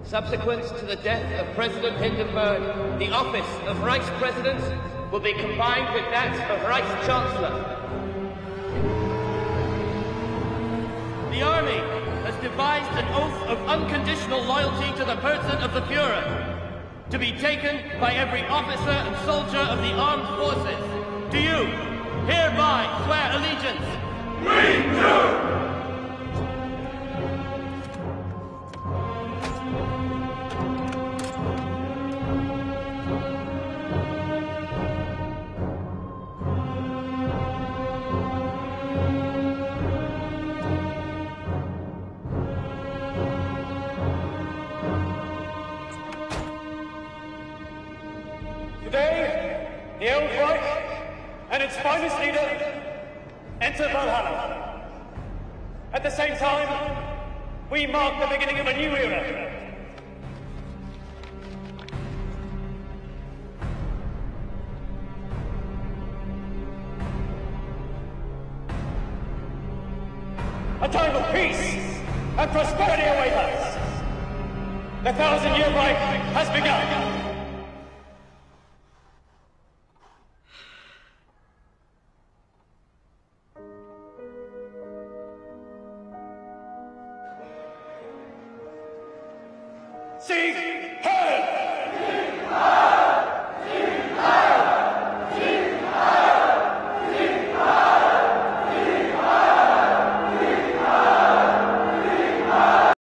Subsequent to the death of President Hindenburg, the office of Reichspräsident will be combined with that of Reichschancellor. The Army has devised an oath of unconditional loyalty to the person of the Führer, to be taken by every officer and soldier of the armed forces. Do you hereby swear allegiance? We do! Today, the Old Reich and its finest leader enter Valhalla. At the same time, we mark the beginning of a new era. A time of peace and prosperity awaits us. The 1,000-year Reich has begun. Sieg